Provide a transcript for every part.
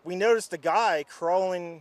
we noticed a guy crawling,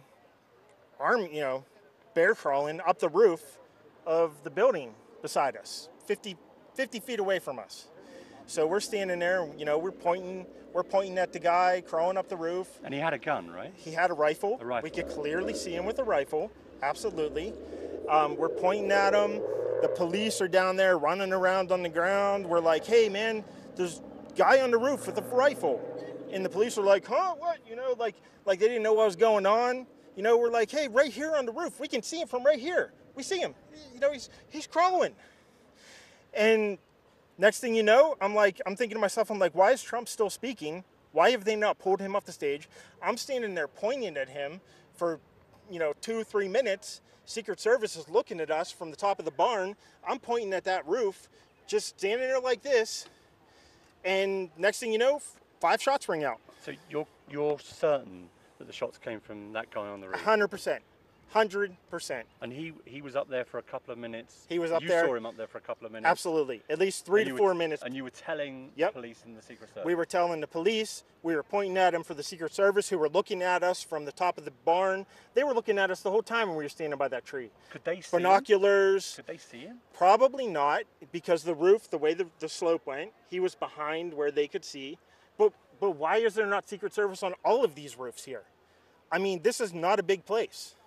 bear crawling up the roof of the building beside us, 50 feet away from us. So we're standing there, we're pointing at the guy crawling up the roof. And he had a gun, right? He had a rifle. A rifle. We could clearly see him with a rifle, absolutely. We're pointing at him. The police are down there running around on the ground. We're like, hey man, there's a guy on the roof with a rifle. And the police are like, huh, what? Like they didn't know what was going on. We're like, hey, right here on the roof, we can see him from right here. We see him, he's crawling. And next thing you know, I'm thinking to myself, why is Trump still speaking? Why have they not pulled him off the stage? I'm standing there pointing at him for, 2-3 minutes. Secret Service is looking at us from the top of the barn. I'm pointing at that roof, just standing there like this. And next thing you know, 5 shots ring out. So you're certain that the shots came from that guy on the roof? 100%. 100%. And he was up there for a couple of minutes? He was up there. You saw him up there for a couple of minutes? Absolutely. At least 3 to 4 minutes. And you were telling Yep. the police and the Secret Service? We were telling the police. We were pointing at him for the Secret Service, who were looking at us from the top of the barn. They were looking at us the whole time when we were standing by that tree. Could they see Binoculars. him? Could they see him? Probably not, because the roof, the way the slope went, he was behind where they could see. But why is there not Secret Service on all of these roofs here? I mean, this is not a big place.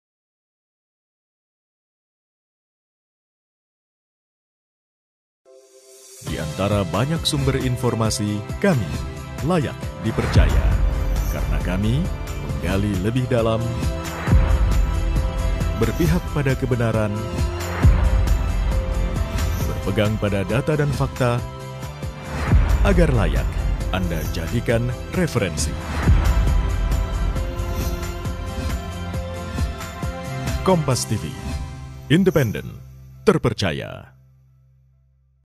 Di antara banyak sumber informasi, kami layak dipercaya. Karena kami menggali lebih dalam, berpihak pada kebenaran, berpegang pada data dan fakta, agar layak Anda jadikan referensi. Kompas TV, independen, terpercaya.